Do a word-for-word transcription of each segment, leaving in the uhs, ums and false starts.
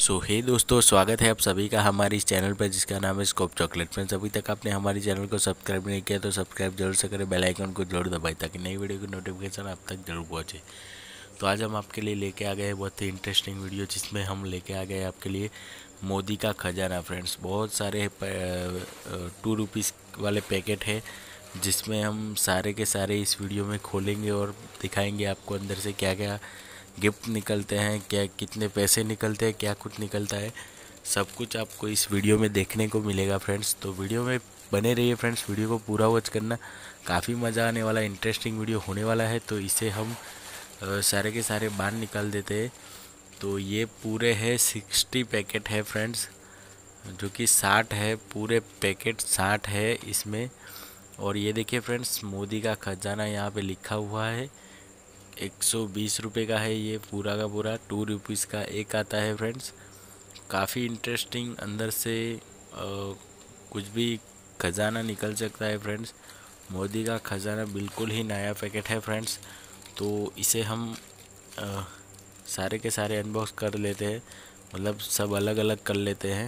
सो हे दोस्तों, स्वागत है आप सभी का हमारे इस चैनल पर जिसका नाम है स्कोप चॉकलेट। फ्रेंड्स, अभी तक आपने हमारे चैनल को सब्सक्राइब नहीं किया तो सब्सक्राइब जरूर से करें, बेल आइकन को जरूर दबाएं ताकि नई वीडियो की नोटिफिकेशन आप तक जरूर पहुंचे। तो आज हम आपके लिए लेके आ गए बहुत ही इंटरेस्टिंग वीडियो, जिसमें हम लेके आ गए आपके लिए मोदी का खजाना। फ्रेंड्स, बहुत सारे टू रुपीज़ वाले पैकेट है जिसमें हम सारे के सारे इस वीडियो में खोलेंगे और दिखाएंगे आपको अंदर से क्या क्या गिफ्ट निकलते हैं, क्या कितने पैसे निकलते हैं, क्या कुछ निकलता है, सब कुछ आपको इस वीडियो में देखने को मिलेगा। फ्रेंड्स, तो वीडियो में बने रहिए। फ्रेंड्स, वीडियो को पूरा वॉच करना, काफ़ी मज़ा आने वाला इंटरेस्टिंग वीडियो होने वाला है। तो इसे हम आ, सारे के सारे बाहर निकाल देते हैं। तो ये पूरे है सिक्सटी पैकेट है फ्रेंड्स, जो कि साठ है, पूरे पैकेट साठ है इसमें। और ये देखिए फ्रेंड्स, मोदी का खजाना यहाँ पे लिखा हुआ है, एक सौ बीस रुपये का है ये पूरा का पूरा, टू रुपीज़ का एक आता है। फ्रेंड्स, काफ़ी इंटरेस्टिंग, अंदर से आ, कुछ भी खजाना निकल सकता है। फ्रेंड्स, मोदी का खजाना बिल्कुल ही नया पैकेट है। फ्रेंड्स, तो इसे हम आ, सारे के सारे अनबॉक्स कर लेते हैं, मतलब सब अलग अलग कर लेते हैं।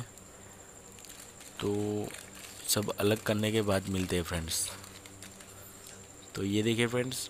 तो सब अलग करने के बाद मिलते हैं फ्रेंड्स। तो ये देखिए फ्रेंड्स,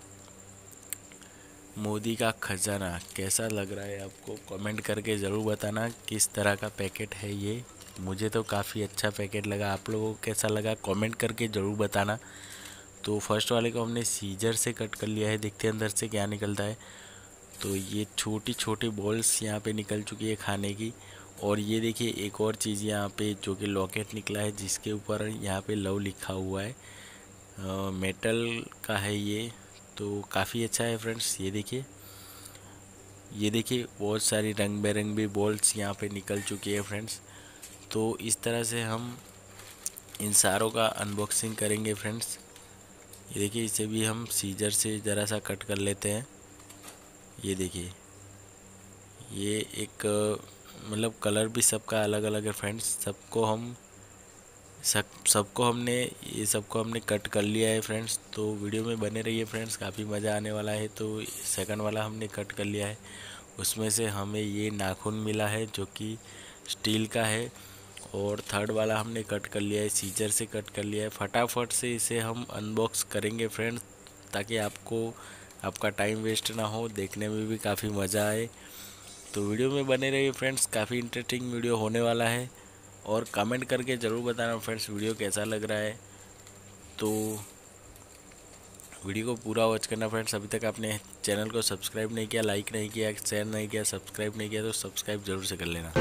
मोदी का खजाना कैसा लग रहा है आपको, कमेंट करके ज़रूर बताना किस तरह का पैकेट है ये। मुझे तो काफ़ी अच्छा पैकेट लगा, आप लोगों को कैसा लगा कमेंट करके ज़रूर बताना। तो फर्स्ट वाले को हमने सीजर से कट कर लिया है, देखते हैं अंदर से क्या निकलता है। तो ये छोटी छोटी बॉल्स यहाँ पे निकल चुकी है खाने की। और ये देखिए एक और चीज़ यहाँ पे जो कि लॉकेट निकला है, जिसके ऊपर यहाँ पे लव लिखा हुआ है, आ, मेटल का है ये, तो काफ़ी अच्छा है। फ्रेंड्स, ये देखिए ये देखिए बहुत सारी रंग बिरंगी बॉल्स यहाँ पे निकल चुकी है। फ्रेंड्स, तो इस तरह से हम इन सारों का अनबॉक्सिंग करेंगे। फ्रेंड्स, ये देखिए इसे भी हम सीजर से ज़रा सा कट कर लेते हैं। ये देखिए ये एक मतलब कलर भी सबका अलग अलग है। फ्रेंड्स, सबको हम सब सबको हमने ये सबको हमने कट कर लिया है। फ्रेंड्स, तो वीडियो में बने रहिए फ्रेंड्स, काफ़ी मज़ा आने वाला है। तो सेकंड वाला हमने कट कर लिया है, उसमें से हमें ये नाखून मिला है जो कि स्टील का है। और थर्ड वाला हमने कट कर लिया है, सीजर से कट कर लिया है। फटाफट से इसे हम अनबॉक्स करेंगे फ्रेंड्स, ताकि आपको आपका टाइम वेस्ट ना हो, देखने में भी काफ़ी मज़ा आए। तो वीडियो में बने रहिए फ्रेंड्स, काफ़ी इंटरेस्टिंग वीडियो होने वाला है। और कमेंट करके ज़रूर बताना फ्रेंड्स वीडियो कैसा लग रहा है। तो वीडियो को पूरा वॉच करना फ्रेंड्स। अभी तक आपने चैनल को सब्सक्राइब नहीं किया, लाइक नहीं किया, शेयर नहीं किया, सब्सक्राइब नहीं किया तो सब्सक्राइब ज़रूर से कर लेना।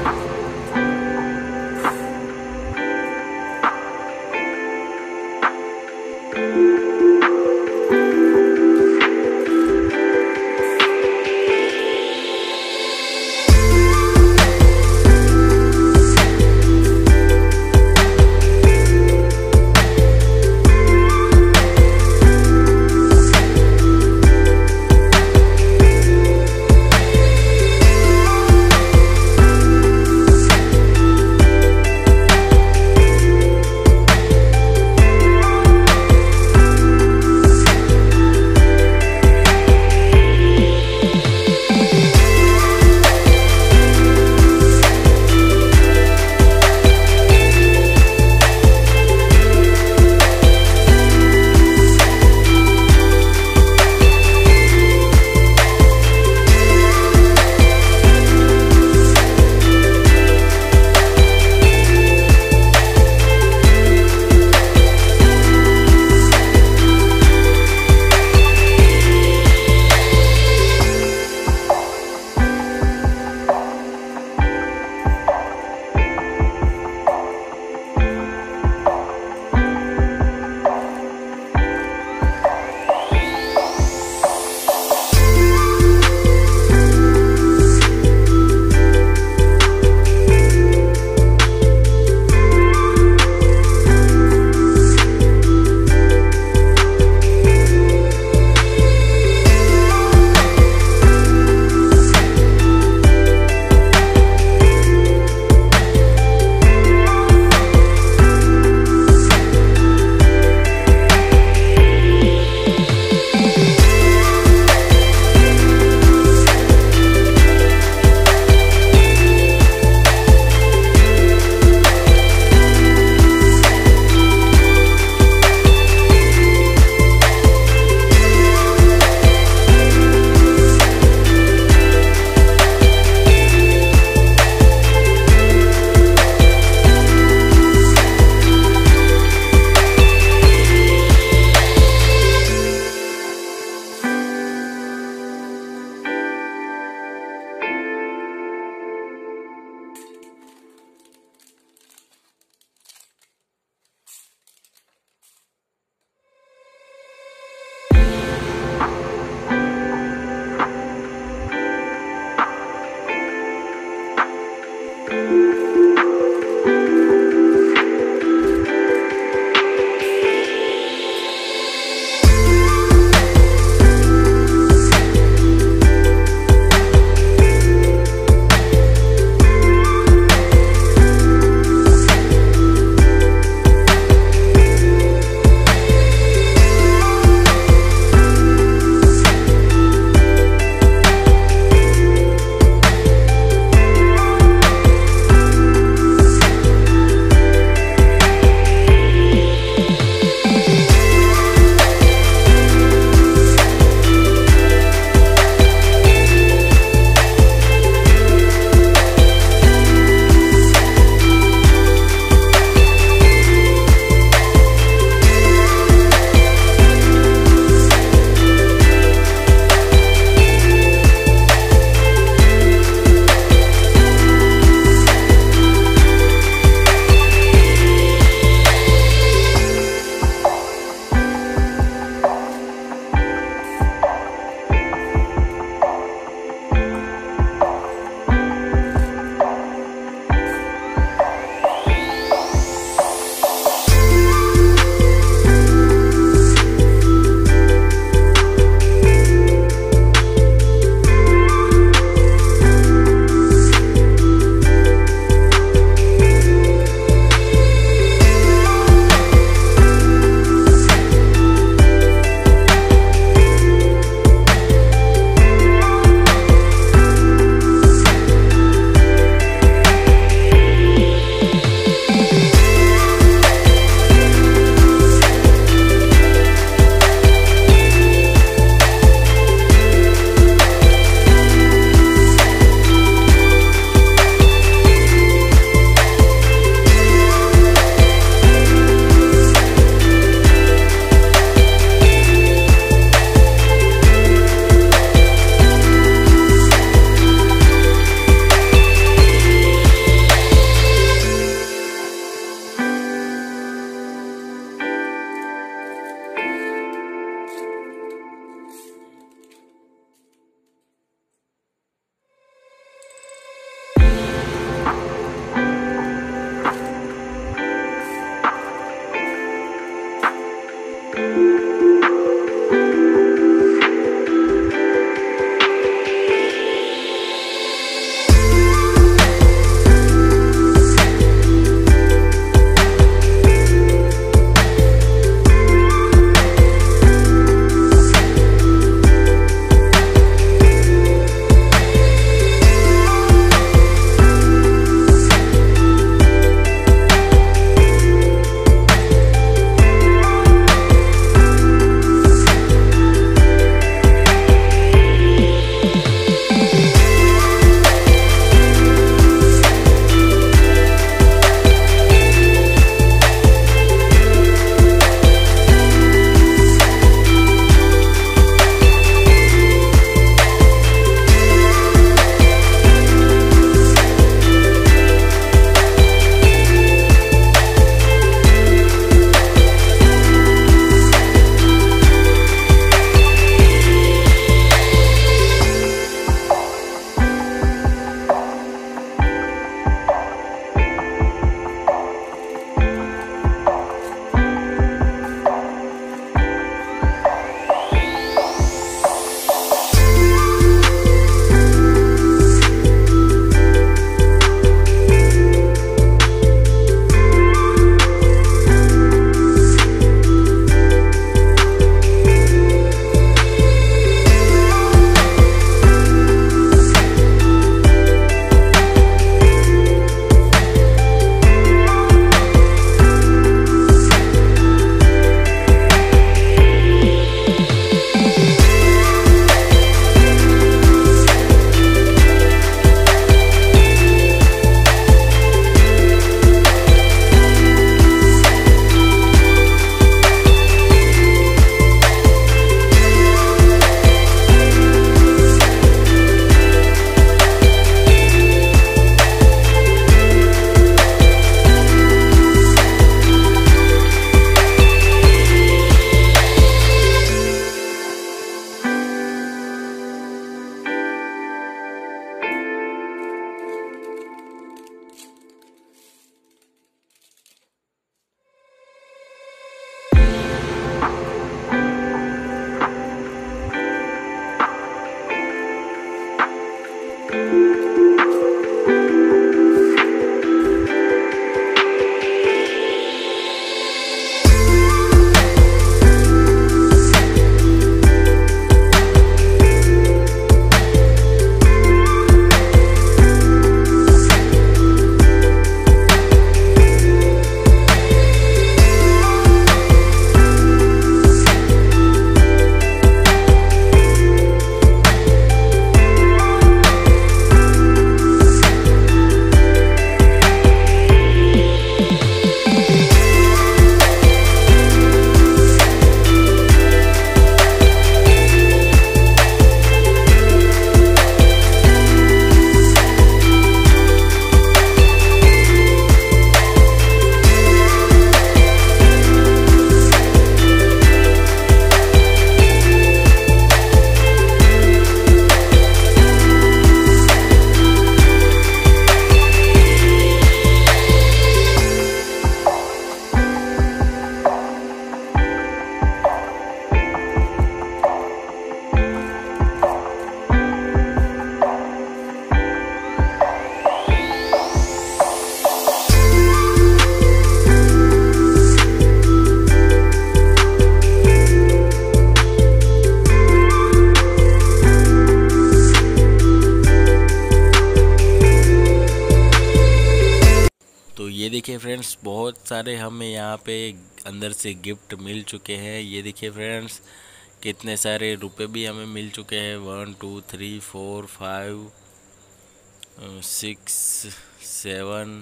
ये देखिए फ्रेंड्स, बहुत सारे हमें यहाँ पे अंदर से गिफ्ट मिल चुके हैं। ये देखिए फ्रेंड्स, कितने सारे रुपए भी हमें मिल चुके हैं। One two three four five six seven,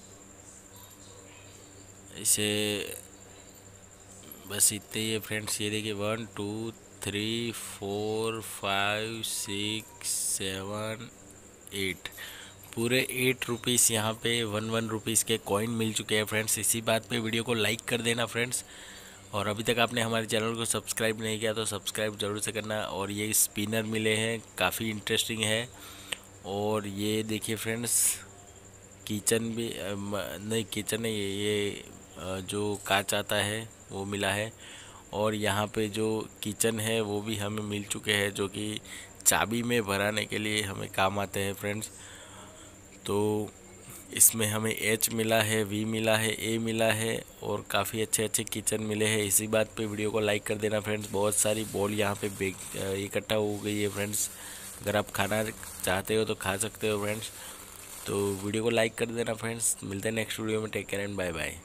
इसे बस इतने ही है फ्रेंड्स। ये देखिए one two three four five six seven eight, पूरे एट रुपीज़ यहाँ पे वन वन रुपीज़ के कॉइन मिल चुके हैं फ्रेंड्स। इसी बात पे वीडियो को लाइक कर देना फ्रेंड्स, और अभी तक आपने हमारे चैनल को सब्सक्राइब नहीं किया तो सब्सक्राइब जरूर से करना। और ये स्पिनर मिले हैं, काफ़ी इंटरेस्टिंग है। और ये देखिए फ्रेंड्स, किचन भी नहीं, किचन नहीं, ये जो कांच आता है वो मिला है। और यहाँ पे जो किचन है वो भी हमें मिल चुके हैं, जो कि चाबी में भराने के लिए हमें काम आते हैं फ्रेंड्स। तो इसमें हमें एच मिला है, वी मिला है, ए मिला है, और काफ़ी अच्छे अच्छे किचन मिले हैं। इसी बात पे वीडियो को लाइक कर देना फ्रेंड्स। बहुत सारी बॉल यहाँ पे बेग इकट्ठा हो गई है फ्रेंड्स। अगर आप खाना चाहते हो तो खा सकते हो फ्रेंड्स। तो वीडियो को लाइक कर देना फ्रेंड्स। मिलते हैं नेक्स्ट वीडियो में। Take care and bye bye.